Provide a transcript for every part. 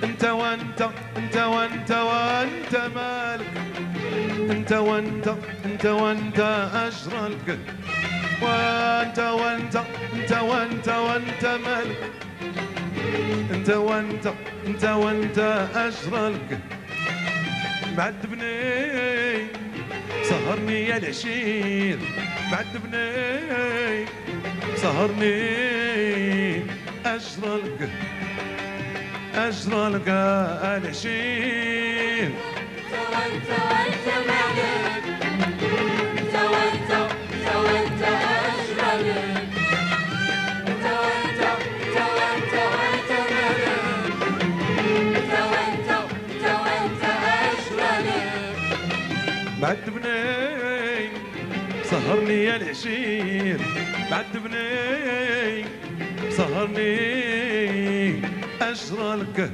انت وانت انت وانت وانت مالك، انت وانت انت وانت اشرلك، وانت وانت انت وانت وانت مالك، انت وانت انت وانت اشرلك. معذبني سهرني يا العشير، معذبني سهرني اشرلك، اشرلك العشير. انت وانت وانت مالك، انت وانت انت وانت اشرلك، انت وانت انت وانت وانت مالك، انت وانت انت وانت اشرلك. معذبني سهرني يا العشير، معذبني سهرني اشرلك،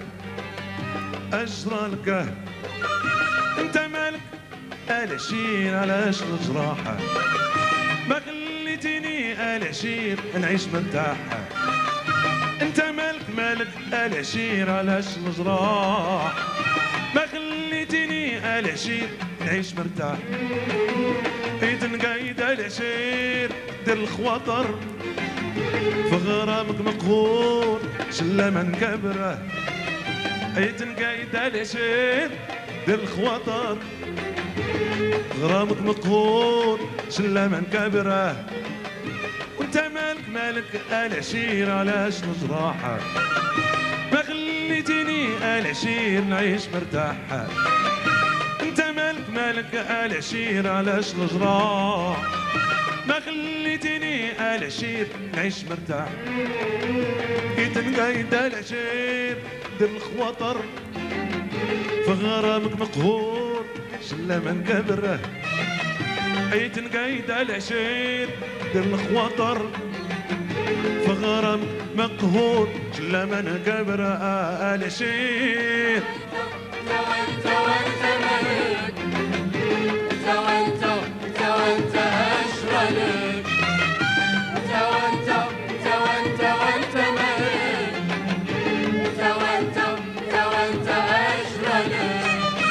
اشرلك. انت مالك العشير علاش الجراحة، ما خليتيني العشير نعيش مرتاح. انت مالك مالك العشير علاش الجراح، ما خليتيني العشير نعيش مرتاح. يتنقايد العشير دير الخواطر، في غرامك مقهور شلا ما نكبره. يتنقايد العشير دير الخواطر، غرامك مقهور شلا ما نكبره. وانت مالك مالك العشير علاش الجراحة، ما خليتيني العشير نعيش مرتاح. انت مالك مالك العشير علاش الجراح، ما خليتيني العشير نعيش مرتاح. يتنقايد العشير دير الخواطر، في غرامك مقهور شلا ما نكبره. يتنقايد العشير دير الخواطر، في غرام مقهور شلا ما نكبره. العشير انت وانت وانت مالك، انت وانت انت وانت اشرلك، انت وانت انت وانت وانت مالك، انت وانت انت وانت اشرلك.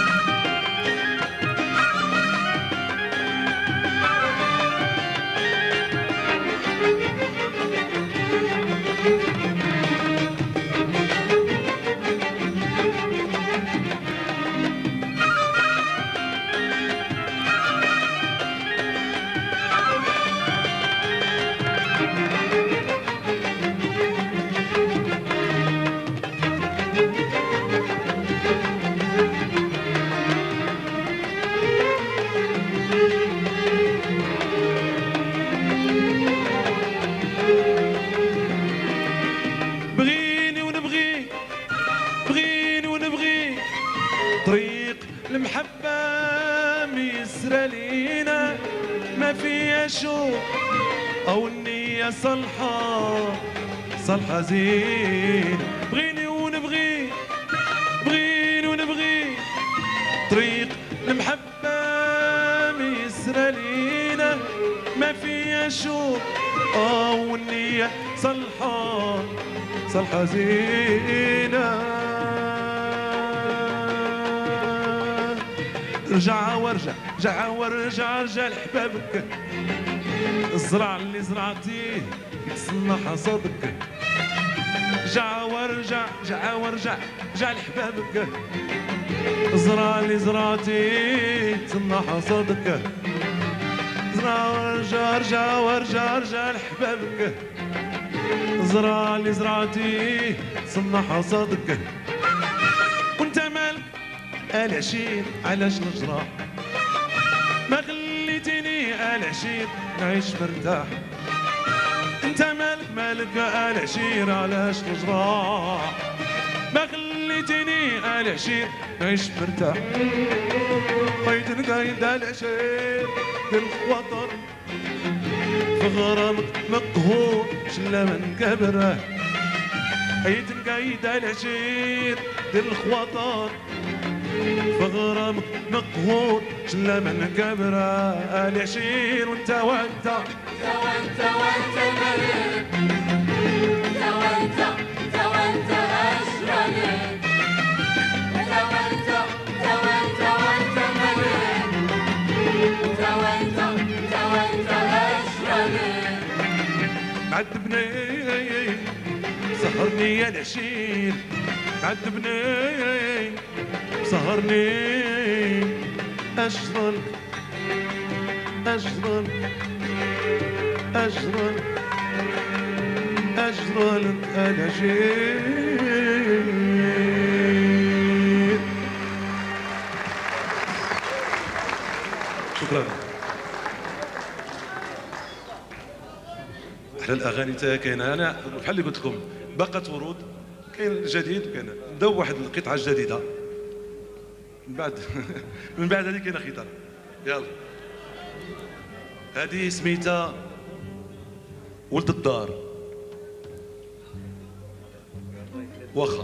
بغيني ونبغي، بغيني ونبغي، طريق المحبة ميسرة لينا، ما فيها شوق أو النية صالحة، صالحة زين. بغيني ونبغي، بغيني ونبغي، طريق المحبة ميسرة لينا، ما فيها شوق أو النية صالحة، صالحة زينة. رجع وارجع، رجع وارجع، رجع لحبابك، الزرع اللي زرعتيه يتصنع حصادك. رجع وارجع، رجع وارجع، رجع لحبابك، الزرع اللي زرعتيه يتصنع حصادك. زرع وارجع، رجع وارجع، رجع لحبابك، الزرع اللي زرعتيه صنع حصادك. وانت مالك العشير علاش الجراح، ما خليتيني العشير نعيش مرتاح. انت مالك مالك العشير علاش الجراح، ما خليتيني العشير نعيش مرتاح. بغيت نقايد العشير دير الخواطر، في غرامك مقهور شلا ما نكبره. حيت نقايد العشير دير الخواطر، في غرامك مقهور شلا ما نكبره. العشير وانت وانت انت وانت وانت مالك، انت وانت انت وانت اشرلك، عذبني سهرني يا العشير عذبني سهرني أجرا أجرا أجرا أجرا أنا جيت. شكرا. احلى الاغاني تا كاينه انا بحال اللي قلت لكم باقات ورود كاين الجديد وكاين بداو واحد القطعه جديده من بعد من بعد هذه كاينه خطر. يلا هذه سميتها ولد الدار. واخا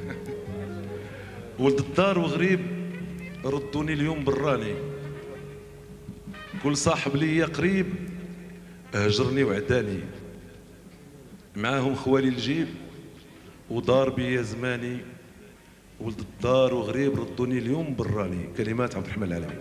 ولد الدار وغريب ردوني اليوم براني، كل صاحب ليا قريب هجرني وعداني، معاهم خوالي الجيب ودار بيا زماني، ولد الدار وغريب ردوني اليوم براني. كلمات عبد الرحمن العالمي.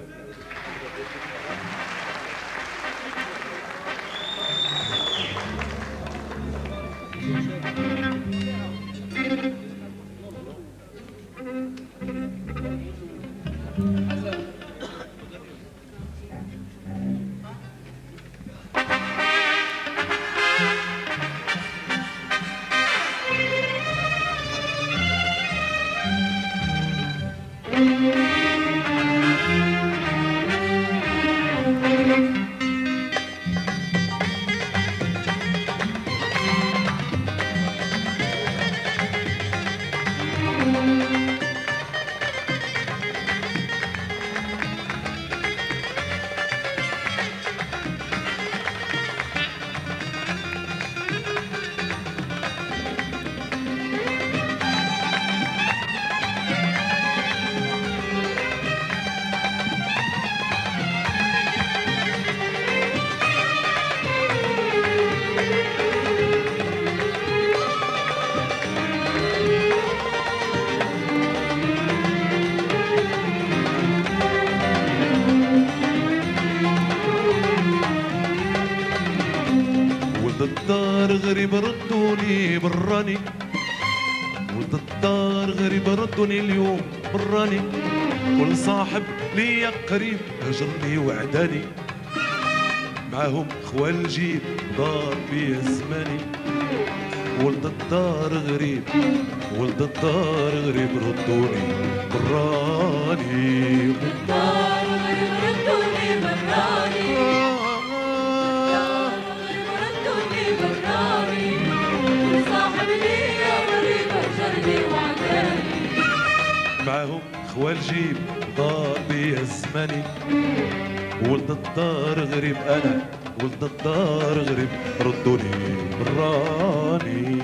الدار غريب ردوني براني، ولد الدار غريب ردوني اليوم براني، كل صاحب ليا قريب هجرني وعداني، معاهم خوال الجيب دار بيا زماني. ولد الدار غريب ولد الدار غريب ردوني براني، ولد الدار غريب ردوني براني، صاحب ليا غريب هجرني وعداني، معاهم خوال جيب دار بيا الزماني. ولد الدار غريب انا ولد الدار غريب ردوني براني.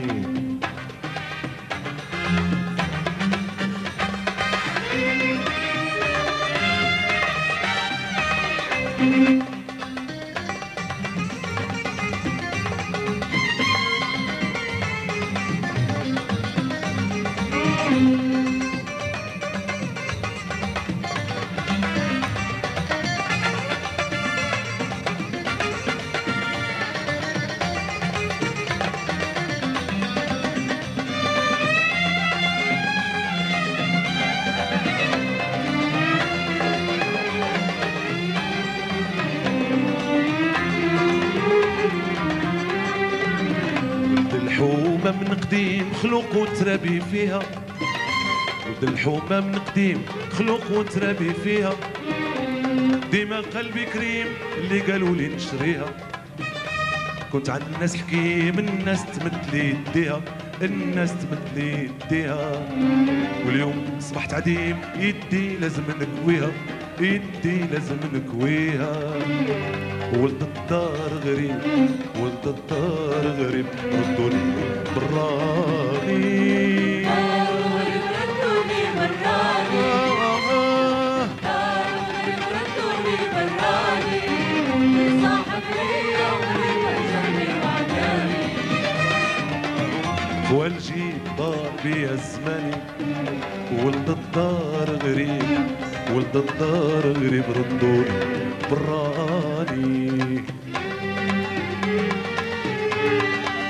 الحومة من قديم خلق وتربي فيها، ولد الحومة من قديم خلق وتربي فيها، ديما قلبي كريم اللي قالوا لي نشريها. كنت عند الناس حكيم الناس تمدلي يديها، الناس تمدلي يديها، واليوم صبحت عديم يدي لازم نكويها، يدي لازم نكويها. ولد الدار غريب ولد الدار غريب ردوني براني، دار غريب ردوني براني، دار غريب ردوني براني، صاحب ليا غريب هجرني وعداني، خوال جيب دار بيا الزماني. ولد الدار غريب ولد الدار غريب ردوني براني.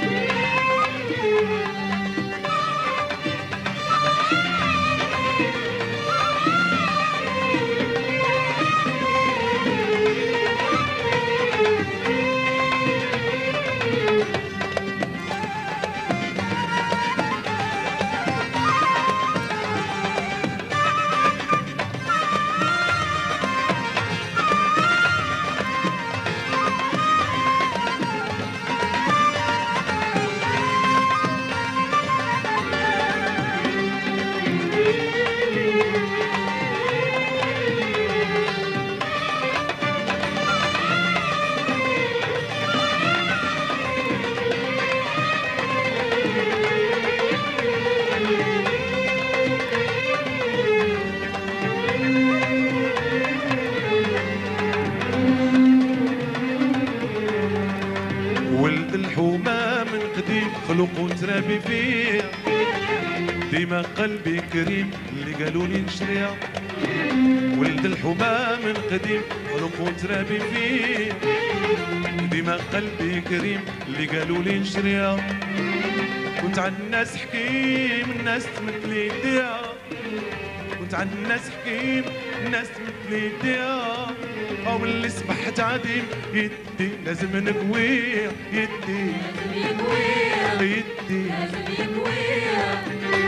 ديما قلبي كريم اللي قالوا لي نشريها، ولد الحمى من قديم خلق وترابي فيه. ديما قلبي كريم اللي قالوا لي نشريها، كنت عن الناس حكيم الناس تمثل يديها، كنت عن الناس حكيم الناس تمثل يديها. او اللي صبحت عديم يدي لازم نقويه، يدي لازم يقويها، يدي لازم يقويها.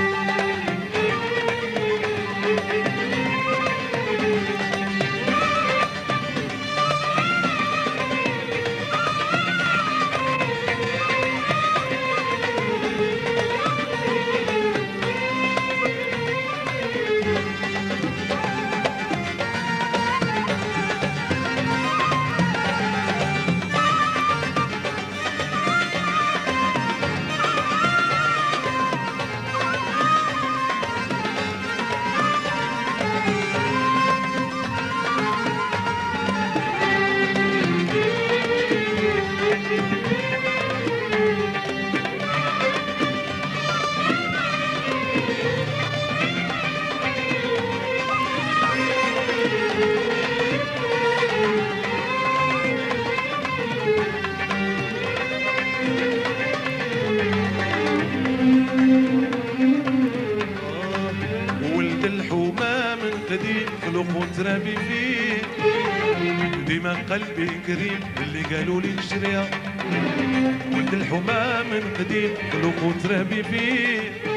ولد الحمى من قديم خلق وترابي فيه. ديما قلبي كريم اللي قالوا لي نشريها، ولد الحمى من قديم خلق وترابي فيه.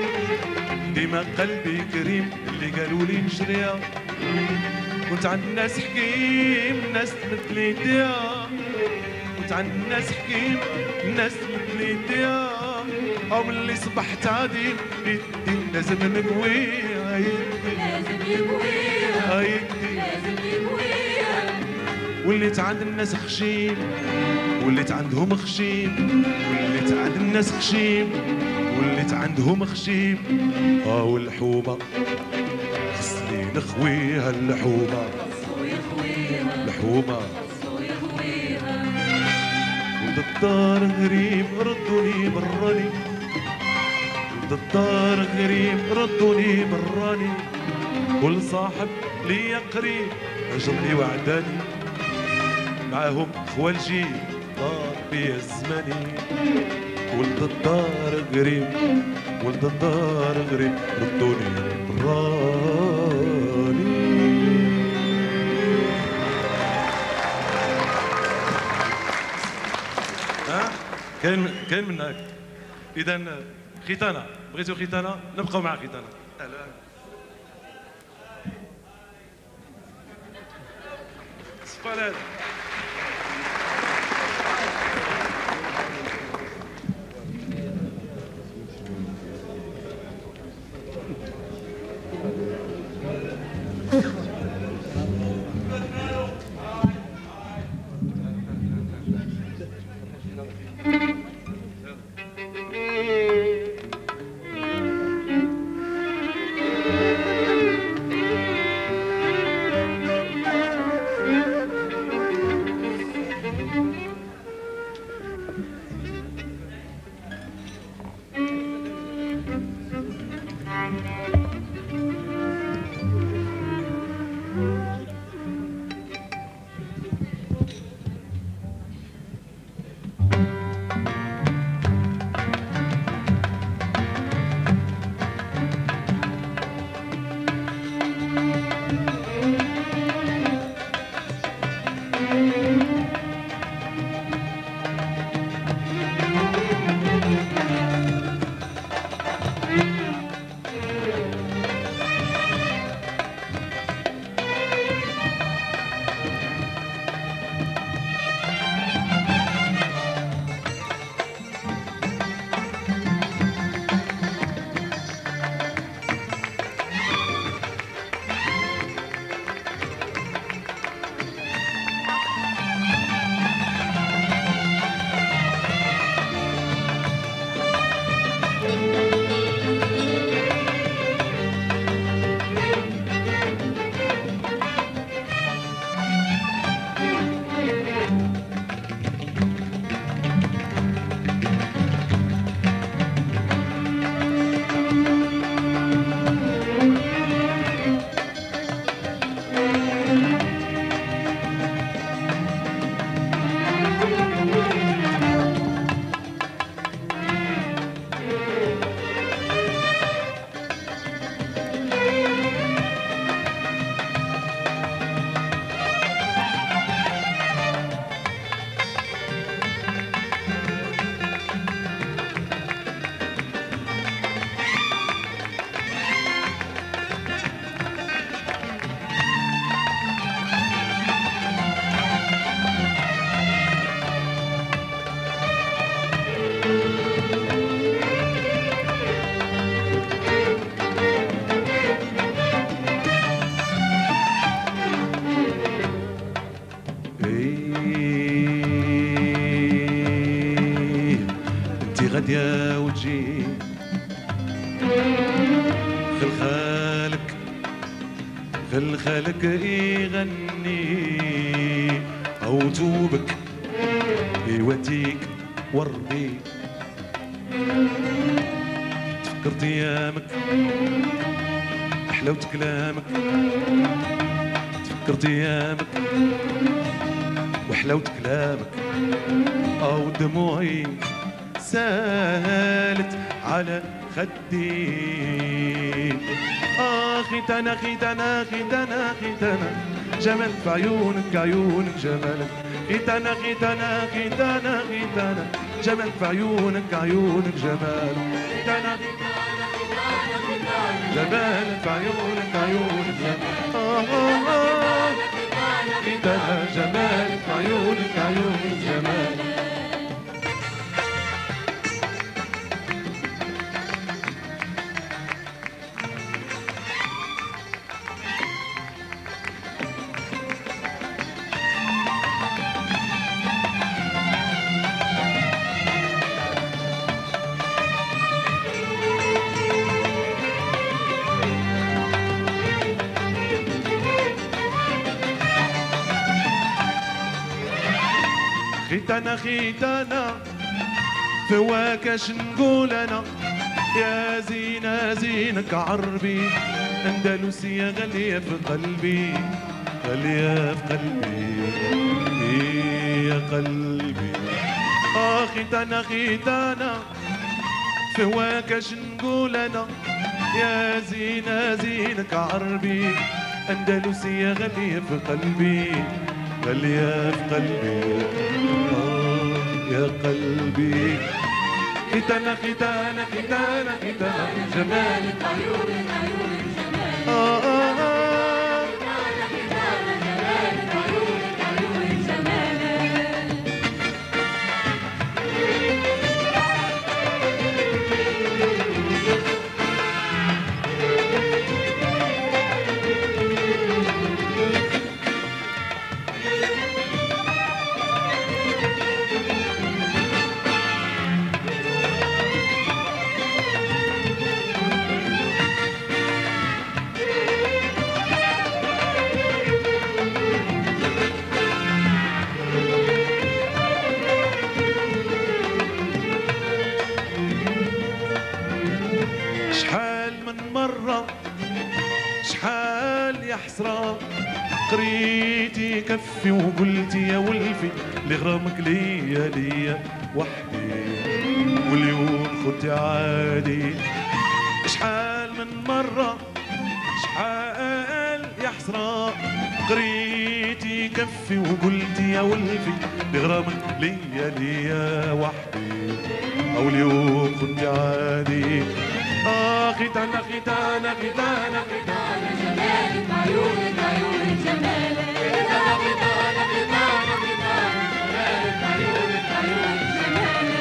ديما قلبي كريم اللي قالوا لي نشريها، كنت عن الناس حكيم الناس تمثل يديها، كنت عن الناس حكيم الناس تمثل يديها. او اللي صبحت عديم يدي لازم نقويها، يدي لازم يقويها، يدي. لازم يقويها. وليت عند الناس خشيم، وليت عندهم خشيم، وليت عند الناس خشيم، وليت عندهم خشيم. والحومة خصني نخويها، الحومة خصو يخويها، الحومة. خصو يخويها. ولد الدار غريب ردوني براني، ولد الدار غريب ردوني براني. كل صاحب لي قريب هجرني وعداني، معاهم خوال جيل طار بيا الزماني. ولد الدار قريب، ولد الدار قريب ردوني براني. ها كاين من هاك. اذا ختانه، بغيتوا ختانه نبقاو مع ختانه. اهلا سبالات. خل خالك يغني أو توبك يوديك وردي. تفكرت أيامك حلاوة كلامك، تفكرت أيامك وحلاوة كلامك، أو دموعي سالت على خدي. خيتنا خيتنا خيتنا خيتنا جمال في عيونك عيونك جمالك. خيتنا خيتنا خيتنا خيتنا جمال في عيونك عيونك جمالك. خيتنا جمال في عيونك عيونك جمالك. خيتنا جمال في عيونك عيونك جمالك. خيتنا خيتنا فواكش نقول انا يا زينة زينك عربي اندلسية غالية في قلبي غالية في قلبي يا قلبي. خيتنا خيتنا فواكش نقول انا يا زينة زينك عربي اندلسية غالية في قلبي غالية في قلبي يا قلبي. خيتنا خيتنا خيتنا خيتنا جمالك عيونك عيونك جمالك. شحال يا حسرة قريتي كفي وقلتي يا ولفي لغرامك ليا ليا وحدي واليوم خدتي عادي. شحال من مرة شحال يا حسرة قريتي كفي وقلتي يا ولفي لغرامك ليا ليا وحدي أو اليوم خدتي عادي. خيتنا خيتنا خيتنا خيتنا جمالك عيونك عيونك جمالك. خيتنا خيتنا خيتنا خيتنا جمالك عيونك عيونك جمالك.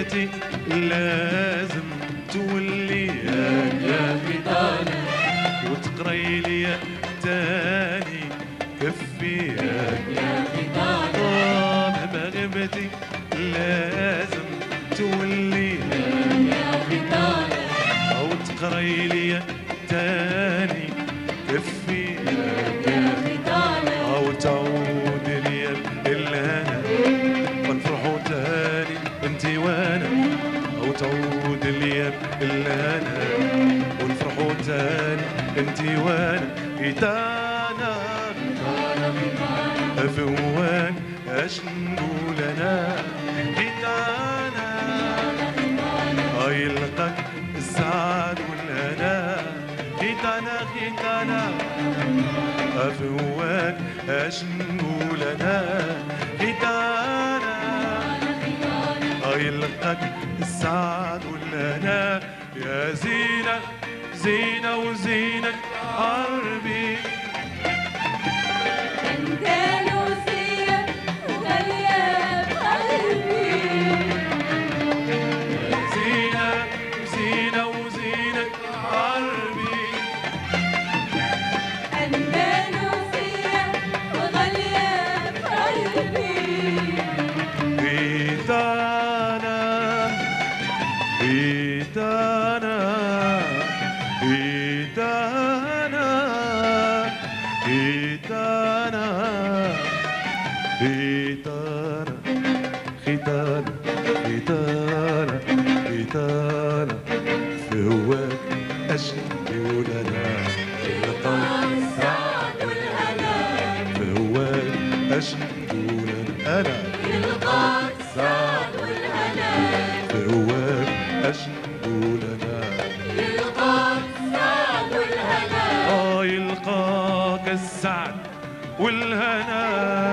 غيبتي لازم توليك يا فدانا وتقري لي تاني كفيك يا فدانا مهما غيبتي لازم توليك يا فدانا او تقري لي تاني كفيك يا فدانا او تعود لي الهنا ونفرحوا تاني انتي وانا او تعود لي الهنا ونفرحوا تاني انتي وانا ايتانا فواك اش نقول انا ايتانا يلقاك السعد والهنا ايتانا ايتانا فواك اش نقول انا ايتانا يلقاك السعد والهنا يا زينة زينة وزينة عربي انت لوسية وغالية بقلبي زينة زينة وزينة عربي أندلسية وغالية بقلبي إيتانا إيتانا إيتانا إيتانا إيتانا ختانا ختانا ختانا في هواك أشني ولنا القلب السعد والهنا في هواك أشني ولنا أنا يلقاك السعد والهنا في هواك أشني ولنا يلقاك السعد والهنا يلقاك السعد والهنا.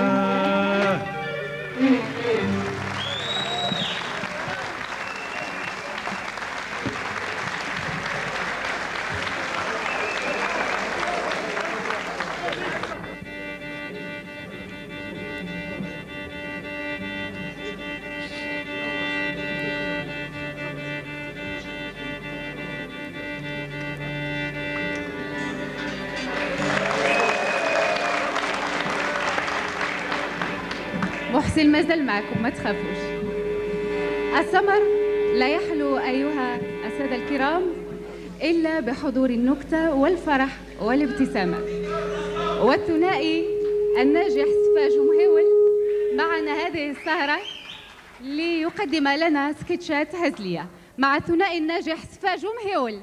محسن مازال معكم ما تخافوش. السمر لا يحلو أيها السادة الكرام إلا بحضور النكتة والفرح والابتسامة. والثنائي الناجح سفاج مهول معنا هذه السهرة ليقدم لنا سكتشات هزلية مع الثنائي الناجح سفاج مهول.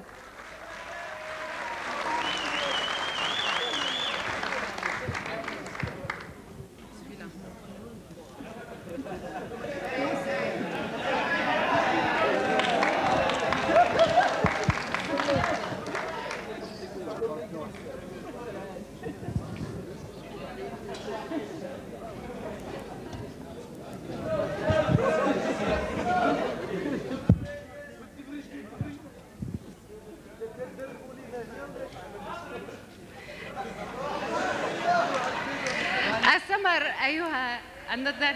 السمر أيها النظر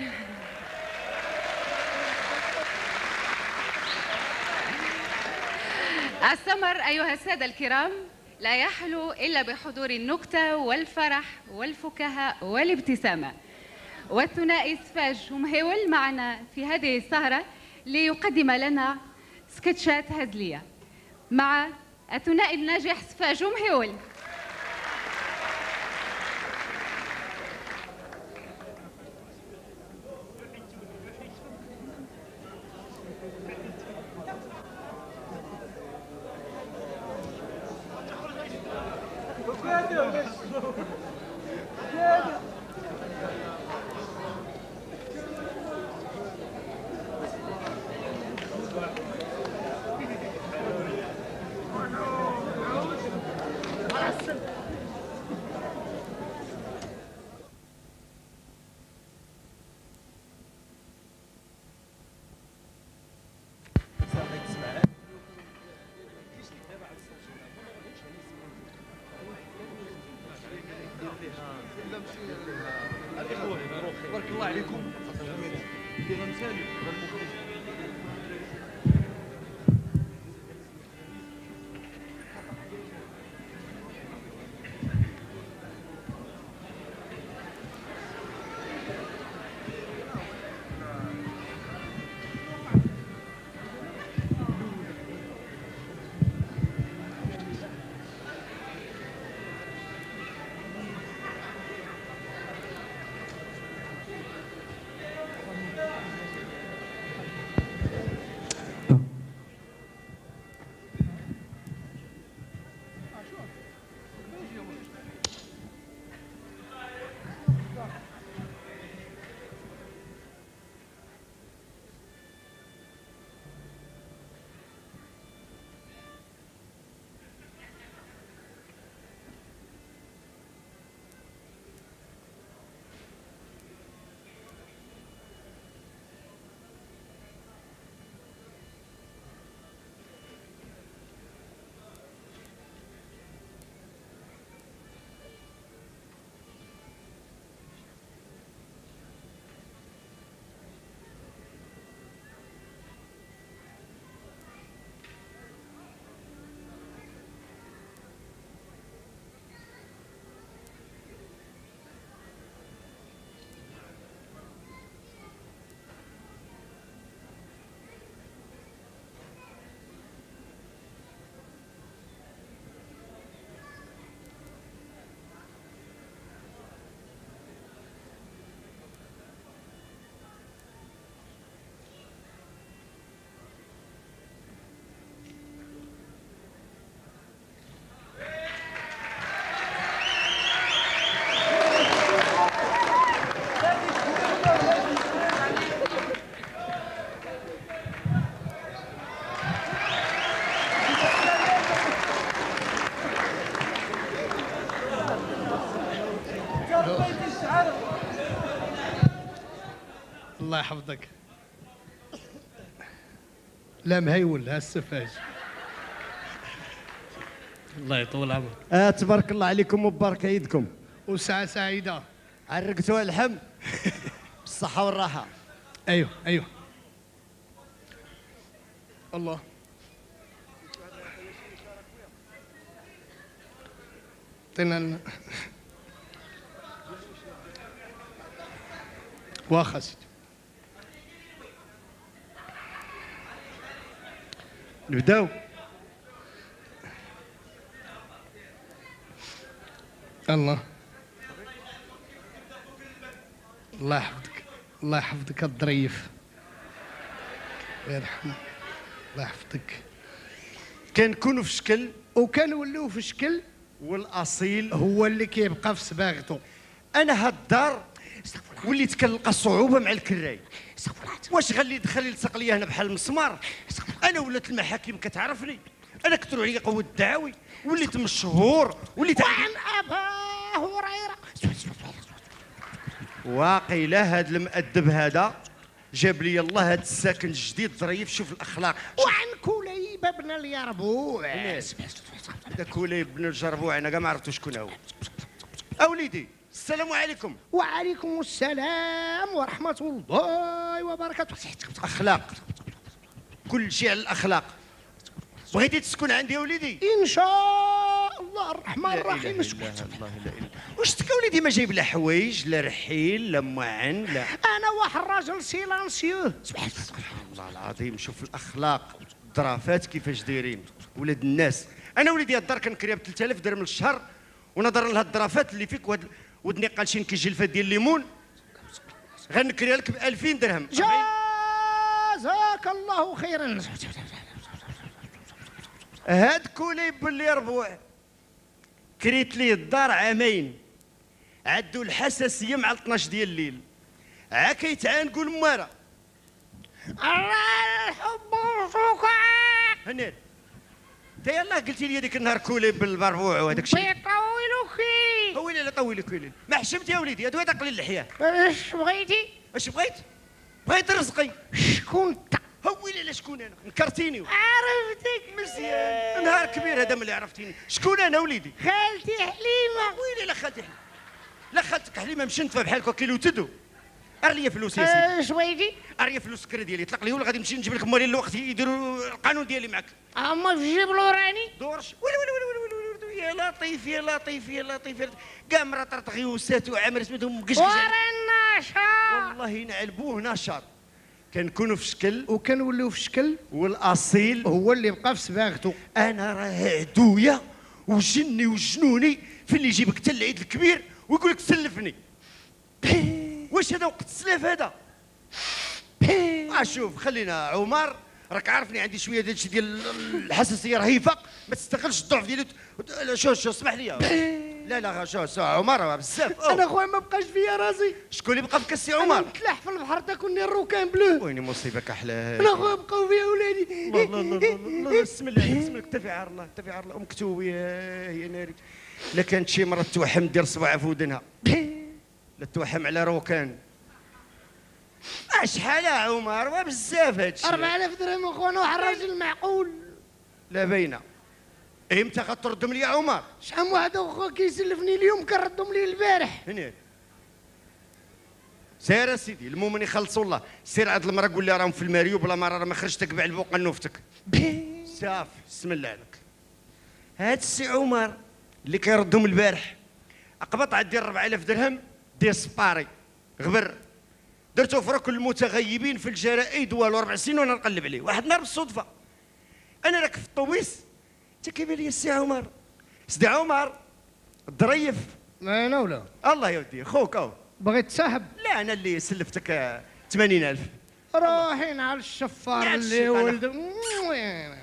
السمر أيها السادة الكرام لا يحلو إلا بحضور النكتة والفرح والفكاهة والابتسامة. والثنائي سفاج مهول معنا في هذه السهرة ليقدم لنا سكتشات هزلية مع الثنائي الناجح سفاج مهول. بارك الله عليكم. يحفظك. لا مهيول ها السفاج. الله يطول عمرك. تبارك الله عليكم وبارك عيدكم وساعة سعيدة. عرقتوا اللحم بالصحة والراحة. ايوه ايوه. الله. عطينا واخا سيدي. نبداو. الله الله يحفظك. الله يحفظك الظريف. الله يرحمه. الله يحفظك. كنكونوا في شكل وكنوليو في شكل والاصيل هو اللي كيبقى في صباغته. انا هاد الدار وليت كنلقى صعوبه مع الكراي. واش غالي يدخل يلصق لي هنا بحال المسمار؟ انا ولات المحاكم كتعرفني، انا كثروا عليا قوه الدعاوي، وليت مشهور، وليت وعن ابا هريره. واقيلا هاد المؤدب هذا جاب لي الله هاد الساكن الجديد ظريف. شوف الاخلاق. وعن كليب بن اليربوع. هذا كوليب بن الجربوع انا كاع ما عرفتو شكون هو. اوليدي السلام عليكم. وعليكم السلام ورحمه الله وبركاته. اخلاق، كل شيء على الاخلاق. بغيتي تسكن عندي يا وليدي؟ ان شاء الله الرحمن الرحيم. الله لا اله. واش تك وليدي ما جايب لا حوايج لا رحيل لا معن لا؟ انا واحد الراجل سيلانسيو. سبحان الله العظيم. شوف الاخلاق الظرافات كيفاش دايرين ولاد الناس. انا وليدي الدار كنكريها ب 3000 درهم للشهر، ونظرا لهاد الظرافات اللي فيك وهاد ودني قالشين كيجي الفات ديال الليمون غنكريها لك ب 2000 درهم. جزاك الله خيرا. هاد كوليب باللي ربوع كريت ليه الدار عامين، عدو الحساسيه مع 12 ديال الليل، عا كيتعانقوا المواره. الحب والسكر. هنيت انت يلاه قلتي لي ديك النهار كوليب بالبربوع وهذاك الشيء. بيطولوكي. هو اللي طويلك ويلي ما حشمت يا وليدي. هادو هذا قليل اللحيه. اش بغيتي؟ اش بغيت؟ بغيت رزقي. شكون انت؟ هو اللي شكون انا؟ نكرتيني. عرفتك مزيان. نهار كبير هذا ملي عرفتيني. شكون انا وليدي؟ خالتي حليمه. ويلي لا خالتي حليمه. لا خالتك حليمه مشنتفه بحالك وكيلو تدو. ارلي فلوس يا سيدي. اش بغيتي؟ ارلي فلوس الكري ديالي طلق لي ولا غادي نمشي نجيب لك مالي الوقت يديروا القانون ديالي معك. اما في جيب لوراني. دورش ويلي يا لطيف يا لطيف يا لطيف كاع مرات طغيوسات وعامر سميتهم قشقش. ورا النشاط. والله ينعلبوه نشاط. كنكونوا في شكل وكنوليو في شكل والاصيل هو اللي بقى في صباغته. انا راه عدويا وجني وجنوني في اللي يجيبك حتى العيد الكبير ويقول لك سلفني. واش هذا وقت السلاف هذا؟ شوف خلينا عمر، راك عارفني عندي شويه ديال الشيء ديال الحساسيه رهيفه، ما تستغلش الضعف ديالي. شو اسمح لي. لا شو عمر بزاف. انا خويا ما بقاش فيا راسي. شكون اللي بقى في كاسي انا عمر؟ نتلاح في البحر تاكلني الروكان بلو. ويني مصيبه كحله. انا خويا بقاو فيا ولادي. الله بسم الله بسم الله. اتفي عار الله اتفي عار الله. مكتوب يا ناري. لا كانت شي مره توحم دير صباعها في ودنها، لا توحم على روكان. شحال يا عمر؟ وبزاف هادشي. 4000 درهم اخوانا. واحد الراجل معقول. لا باينه. امتى غتردهم لي يا عمر؟ شحال واحد اخو كيسلفني اليوم كنردهم ليه البارح. هنا سير اسيدي. المهم يخلصوا الله. سير عند المراه قول لها راهم في الماريو بلا ما راه ما خرجتك كبع البوق نوفتك. صافي بسم الله عليك. هاد السي عمر اللي كيردهم البارح اقبط عندي 4000 درهم ديال سباري غبر درتو في ركن المتغيبين في الجرائد والو 4 سنين وانا نقلب عليه. واحد النهار بالصدفه انا راك في الطوبيس انت كيبان لي السي عمر. سيدي عمر الظريف. لا انا ولا الله يا ودي خوك اهو. بغيت تسحب. لا انا اللي سلفتك 80,000. رايحين على الشفار يا اللي الشيطان. ولد.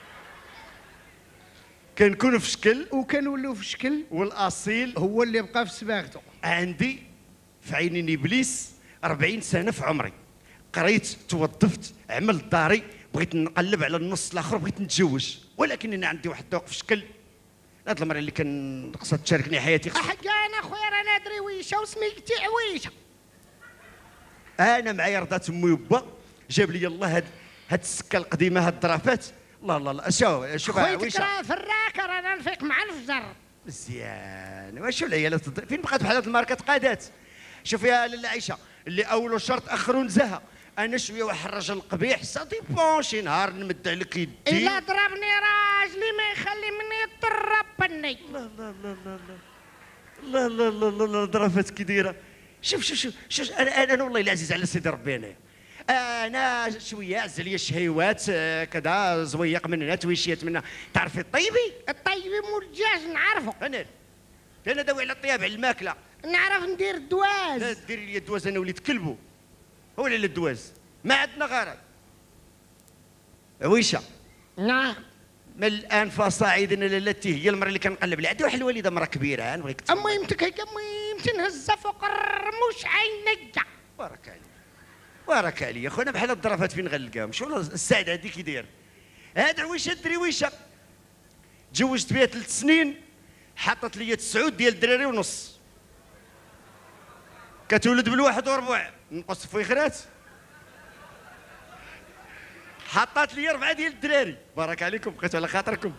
كنكونوا في شكل وكنوليو في شكل والاصيل هو اللي بقى في صباغته. عندي في عينين ابليس 40 سنه في عمري. قريت توظفت عملت داري بغيت نقلب على النص الاخر بغيت نتزوج، ولكن انا عندي واحد الذوق في شكل. هاد المراه اللي كان خصها تشاركني حياتي احكي انا خويا راه نادري ويشه وسميتي عويشه. انا معايا رضات امي وبا جاب لي الله هاد السكه القديمه هاد الدرافات. الله الله الله شوف خويتك راه فراك رانا نفيق مع الفجر. مزيان. واش العيالات فين بقات بحال هاد الماركات قادات. شوف يا لاله عائشه اللي اول شرط اخر نزاها. انا شويه واحد الرجل قبيح سا ديبون شي نهار نمد عليك يدي الا ضربني راجلي ما يخلي مني يضرب بني. الله الله الله الله الله الله الله الله الله ضرفات كي دايره. شوف انا والله العزيز على سيدي ربي انا شويه عز عليا الشهيوات كذا زويق من هنا تويشيات من هنا. تعرفي الطيبي؟ الطيبي مول الدجاج نعرفه. انا داوي على الطياب على الماكله. نعرف ندير لا الدواز. ديري لي الدواز انا وليت كلبو. هو اللي الدواز ما عندنا غرض. عويشه نعم. من الان فصاعدا التي هي المراه اللي كنقلب عليها. عندي واحد الوالده مراه كبيره نبغيك اما يمتك هيك يمتي نهزها فوق الرموش عينيا. بارك عليك بارك عليا خونا بحال الظرافات فين غنلقاهم. شو السعد هذيك كي داير. هاد عويشه الدرويشه تزوجت بها 3 سنين حطت لي 9 ديال الدراري ونص. كتولد بالواحد وربع نقص فيخرات. حطات لي 4 ديال الدراري. بارك عليكم بقيتوا على خاطركم.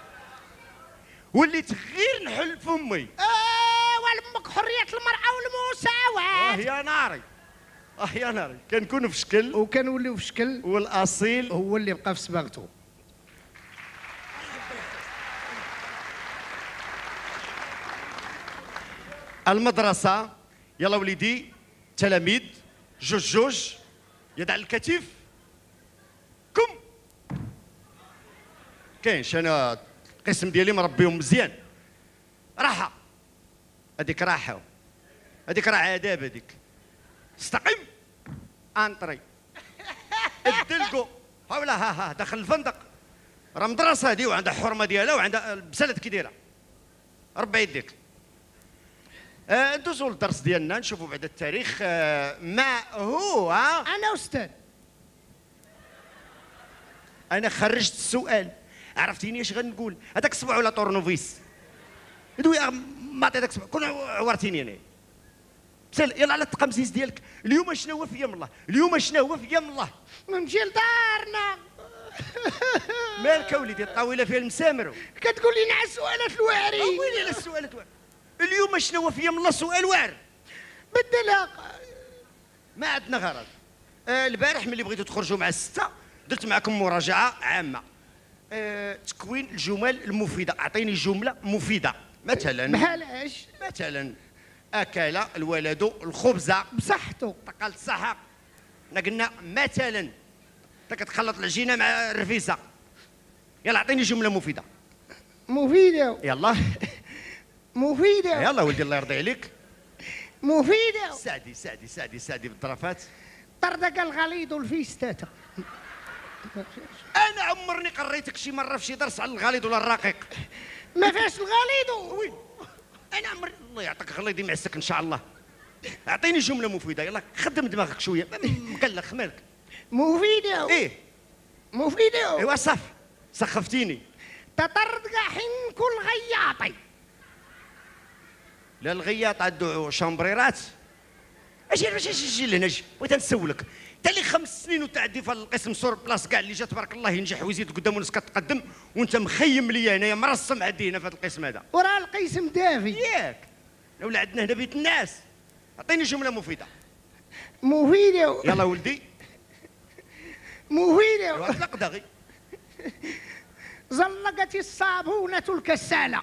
وليت غير نحل فمي. ولمك حريه المراه والمساواه. يا ناري يا ناري كنكونوا في شكل وكنوليو في شكل والاصيل هو اللي بقى في صباغته. المدرسة. يلا وليدي تلاميذ جوج يد على الكتف. كم كاينش انا القسم ديالي مربيهم مزيان. راحة هذيك راحة هذيك راه عذاب هذيك. استقم انطري الدلقو حولها ها داخل الفندق. راه مدرسة هذه وعندها حرمة ديالها وعندها بسالت كي دايرة. ربي يديك. ندوزو للدرس ديالنا نشوفوا بعد التاريخ. ما هو انا استاذ. انا خرجت السؤال. عرفتيني اش غنقول؟ هذاك الصبع ولا طورنوفيس دوي ما عطيتك الصبع كون عورتيني انا. سال يلا على التقمصيص ديالك. اليوم شنو هو في يوم الله؟ اليوم شنو هو في يوم الله؟ نمشي لدارنا. مالك وليدي الطاوله فيها المسامر. كتقول لي على السؤالات الواعرين. ويلي على السؤالات واعر. اليوم شنو هو في يوم الله؟ سؤال واعر. بدلها. ما عندنا غرض. البارح ملي بغيتوا تخرجوا مع 6 درت معكم مراجعه عامه. تكوين الجمل المفيده. اعطيني جمله مفيده. مثلا بحال اش؟ مثلا اكل الولد الخبز بصحته. تقال الصحه. حنا قلنا مثلا انت كتخلط العجينه مع الرفيسه. يلا اعطيني جمله مفيده. مفيده. يلا مفيده. يلا ولدي الله يرضي عليك. مفيده. سعدي بالظرافات. طردق الغليظ الفيستاتا. انا عمرني قريتك شي مره في شي درس على الغليظ ولا الرقيق. ما فيهاش الغليظ. وين انا عمري الله يعطيك غليظ يمعسك ان شاء الله. اعطيني جمله مفيده. يلا خدم دماغك شويه مقلق مالك. مفيده. ايه مفيده. ايوا صافي سخفتيني. تطردق حين كل غياطي. لا الغياط عندو شامبريرات. اجي لهنا بغيت نسولك. انت اللي 5 سنين وتعدي في القسم سور بلاص كاع اللي جا تبارك الله ينجح ويزيد قدام والناس كتقدم وانت مخيم ليا هنايا مرسم عندي هنا في هذا القسم هذا. وراه القسم دافي. ياك ولا عندنا هنا بيت الناس. اعطيني جمله مفيده. مفيده. يلا ولدي. مفيده. اطلق دغي. زلقت الصابونه الكساله.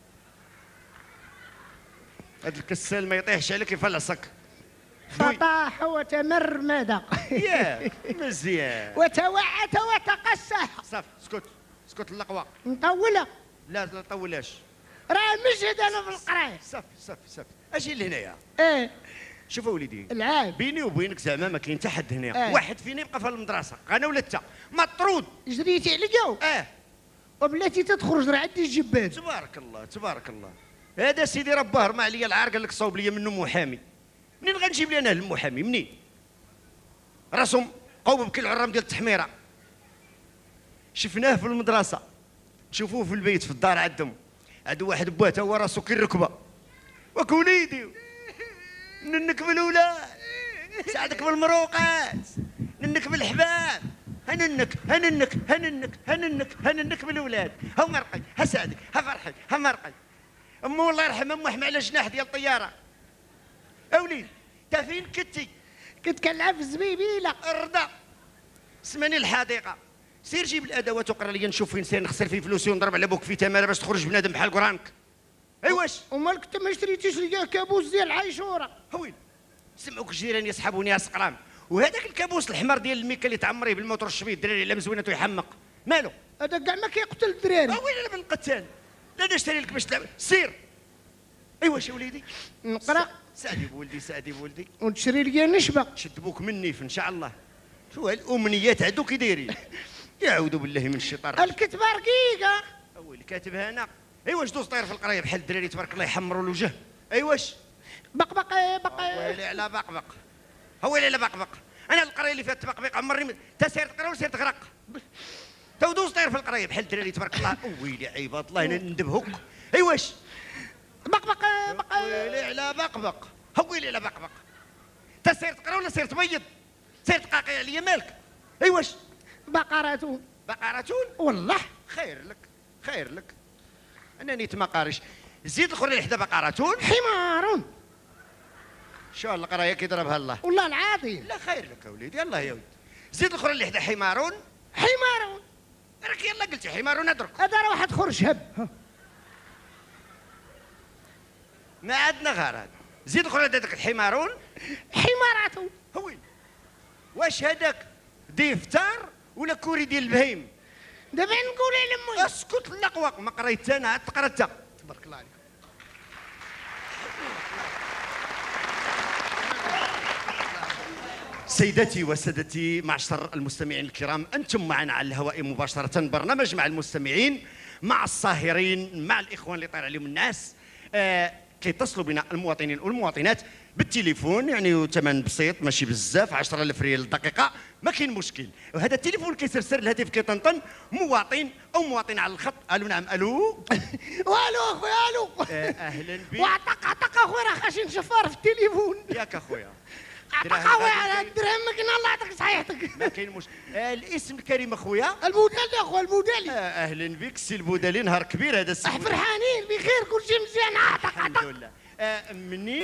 هذا الكسال ما يطيحش عليك يفلصك. فطاح وتمرمد. ياك مزيان. وتوعت وتقسح. صافي اسكت اللقوه. نطولها. لا طولاش. راه مجهد انا في القرايه. صافي اجي لهنايا. شوف وليدي العاب بيني وبينك زعما ما كاين حتى حد هنا. واحد فينا يبقى في المدرسه انا ولا انت مطرود. جريتي عليا. وبلاتي تخرج راه عندي الجبان. تبارك الله. هذا سيدي رباه ما عليا العار قال لك صوب لي منه محامي. منين غنجيب لي انا المحامي منين؟ راسهم قوم بكل العرام ديال التحميره. شفناه في المدرسه نشوفوه في البيت في الدار عندهم. عنده واحد بوات هو راسو كي الركبه. وك وليدي ننك بالاولاد ساعدك بالمروقات، هننك بالحباب، هننك بالولاد، ها مرقي، ها سعدك، ها فرحي، ها مرقي. امو الله يرحم امو حمى على جناح ديال الطياره. اوليد تا فين كنتي؟ كنت كنلعب في الزبيبيله. الرضا سمعني الحديقه، سير جيب الادوات وقرا لي نشوف فين سير نخسر فيه فلوسي ونضرب على بوك في تماره باش تخرج بنادم بحال قرانك. ايواش ومال كنت ما شريتيش ليا كابوس ديال العيشوره؟ هويل سمعوك الجيران يسحبوني يا سقرام، وهذاك الكابوس الحمر ديال الميكا اللي تعمريه بالموتور الشبيط الدراري على مزوينته يحمق مالو؟ هذا كاع ما كيقتل الدراري. وين انا بالقتال؟ لا نشتري لك باش تلعب سير. ايواش يا وليدي نقرا سعدي بولدي سعدي بولدي وتشري ليا نشبه. شد بوك مني في ان شاء الله. شو الامنيات عندو كي دايرين؟ يعوذ بالله من الشيطان. الكتبه رقيقه. اول كاتبها انا. ايواش دوز طاير في القرايه بحال الدراري تبارك الله يحمروا الوجه. ايواش بقبق ويلي على بقبق، ويلي على بقبق. انا القرايه اللي فيها تبقبق عمرني تا سير تقرا ولا سير تغرق. تو دوز طاير في القرايه بحال الدراري تبارك الله. ويلي عباد الله ندبهوك. ايواش بقبق ويلي على بقبق، ويلي على بقبق. تا سير تقرا ولا سير تبيض، سير تقاقي عليا مالك. ايواش بقراتون. بقراتون والله خير لك خير لك. انا نيت ما قاريش. زيد الاخر اللي حدا بقراتون حمار. شو القرايه كيضربها الله. والله العظيم. لا خير لك اوليدي الله يا ولد. زيد الاخر اللي حدا حمارون. حمار. راك يلا قلتي حمارون ادرك. هذا راه واحد خرج هب. ما عندنا غير هذا. زيد الاخر هذاك الحمارون. حماراتون. هوي واش هذاك ديفتار ولا كوري ديال البهيم؟ دابا نقول لامي اسكت اللقوق ما قريت انا عاد تقرا انت. تبارك الله عليك. سيداتي وسادتي معشر المستمعين الكرام، انتم معنا على الهواء مباشره، برنامج مع المستمعين مع الصاهرين مع الاخوان اللي طاير عليهم الناس. كيتصلوا بنا المواطنين والمواطنات بالتليفون، يعني ثمن بسيط ماشي بزاف، 10000 ريال الدقيقه، ما كاين مشكل. وهذا التليفون كيسرسر الهاتف كيطنطن، مواطن او مواطن على الخط. الو نعم الو. والو اخويا الو. اهلا بك. وعطق اخويا راه خاشين شفار في التليفون. ياك اخويا. عطق اخويا على الدرهم ما كاين الله يعطيك صحيحتك. ما كاين مشكل. الاسم الكريم اخويا. البودالي اخويا البودالي. اهلا بك سي البودالي، نهار كبير هذا السي. فرحانين بخير كل شيء مزيان. عطق الحمد لله. منين